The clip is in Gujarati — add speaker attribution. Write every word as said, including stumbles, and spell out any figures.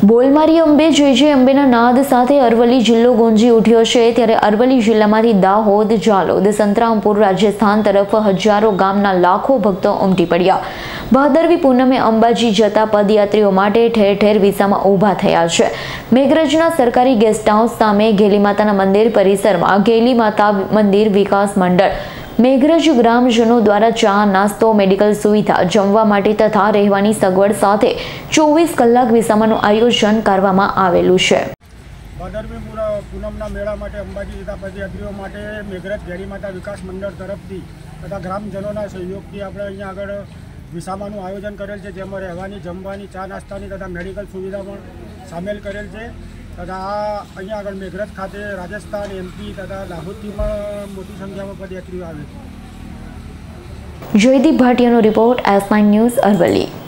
Speaker 1: બોલમારી અંબે જય જય અંબેના નાદ સાથે અરવલ્લી જિલ્લો ગુંજી ઉઠ્યો છે। ત્યારે અરવલ્લી જિલ્લામાંથી દાહોદ, જાલોદ, સંતરામપુર, રાજસ્થાન તરફ હજારો ગામના લાખો ભક્તો ઉમટી પડ્યા। ભાદરવી પૂનમે અંબાજી જતા પદયાત્રીઓ માટે ઠેર ઠેર વિસામાં ઊભા થયા છે। મેઘરજના સરકારી ગેસ્ટ હાઉસ સામે ગેલી માતાના મંદિર પરિસરમાં ગેલી માતા મંદિર વિકાસ મંડળ મેઘરજ ગ્રામજનો द्वारा चा, नास्तो, मेडिकल सुविधा, जमवा माटे तथा રહેવાની સગવડ સાથે ચોવીસ કલાક વિસામાનું આયોજન કરવામાં આવેલું છે।
Speaker 2: ભાદરવી પૂનમના મેળા માટે અંબાજી જતા પદયાત્રીઓ માટે મેઘરજ ગેલી માતા વિકાસ મંડળ તરફથી તથા ગ્રામજનોના સહયોગથી આપણે અહીંયા આગળ વિસામાનું આયોજન કરેલ છે, જેમાં રહેવાની, જમવાની, ચા નાસ્તાની તથા મેડિકલ સુવિધા પણ સામેલ કરેલ છે। तथा अँ आग मेघरज खाते राजस्थान, एमपी तथा दाहोद मोटी संख्या में पदयात्रीओ आवे छे।
Speaker 1: जयदीप भाटियानो रिपोर्ट, एस नाइन न्यूज़, अरवली।